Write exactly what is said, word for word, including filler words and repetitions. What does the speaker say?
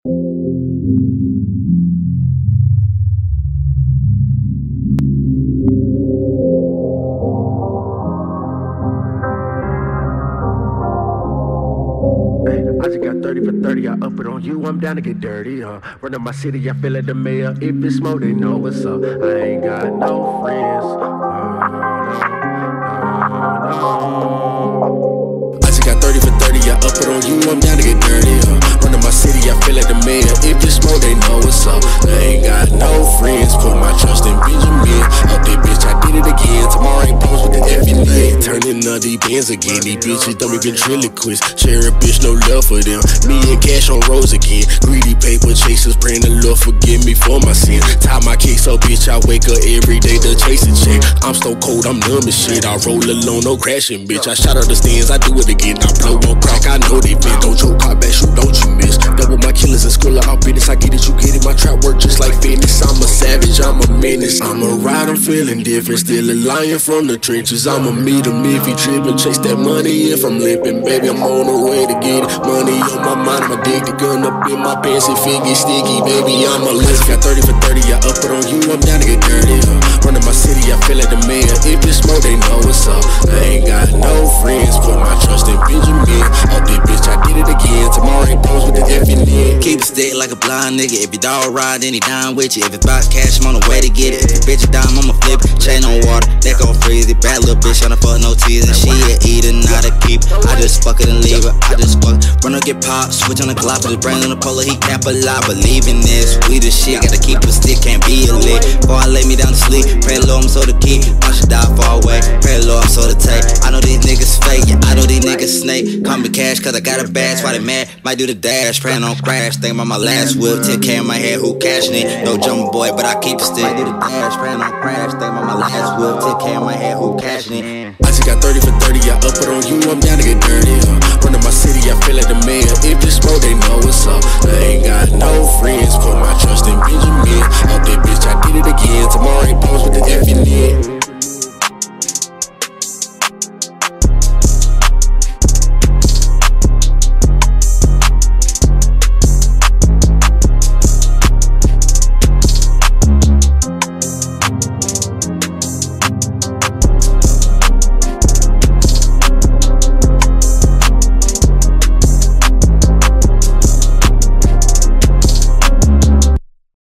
I just got thirty for thirty, I up it on you, I'm down to get dirty, huh? Run up my city, I feel like the mayor. If it's smoke, they know what's up. I ain't got no friends. Oh, no, oh, no. I just got thirty for thirty, I up it on you, I'm down to get dirty, huh? Run up my city, I feel like the mayor. If it's smoke, they know what's up. I ain't got no friends. Put my trust in Benjamin. Up that bitch, I did it again. Tomorrow ain't post with the F N A. Turning up these bands again. These bitches don't even ventriloquists. Share a bitch, no love for them. Me and Cash on Rose again. Greedy paper chasers, praying the Lord forgive me for my sin. Tie my case up, bitch, I wake up every day to chase a check. I'm so cold, I'm numb as shit. I roll alone, no crashing, bitch. I shot out the stands, I do it again. I blow on crack, I know they fit. Don't choke, hot back, shoot, don't you miss. Double my killers and school of our business. I get it, you get it. My trap work just like fitness. I'm a savage, I'm a menace. I'm a ride, I'm feeling different. Still a lion from the trenches. I'ma meet him if he trippin'. Chase that money if I'm limping. Baby, I'm on the way to get it. Money on my mind, I'm addicted. Gun up in my pants if it get sticky. Baby, I'm a list. Got thirty for thirty, I up it on you. I'm down to get dirty. Uh. Running my city, I feel like the mayor. If it's smoke, they know what's up. I ain't got no friends. Put my trust in Benjamin. Up this bitch, I did it again. Tomorrow ain't post with the F N A. Keep it stick like a blind nigga. If your dog ride, then he down with you. If it's about cash, I'm on the way to get it. If your bitch a dime, I'ma flip it. Chain on water, that gon' freeze it. Bad little bitch, tryna fuck no tears. And she a eater, not a keep. I just fuck it and leave it. I just fuck. Run up, get popped, switch on the Glock. Put his brain on the polo, he cap a lot. Believe in this, we the shit. Gotta keep a stick, can't be a lick. Before I lay me down to sleep, pray low, I'm so the key. I should die far away. Pray low, I'm so the tape. I know these niggas fake, yeah, I know these niggas snake. Call me cash, cause I got a badge. Why they mad? Might do the dash, praying on crash. Think about my last whip, ten K in my head, who cashing it? No jumbo boy, but I keep it still. Might do the dash, praying on crash. Think about my last whip, ten K in my head, who cashing it? I just got thirty for thirty, I up it on you, I'm down to get dirty, huh?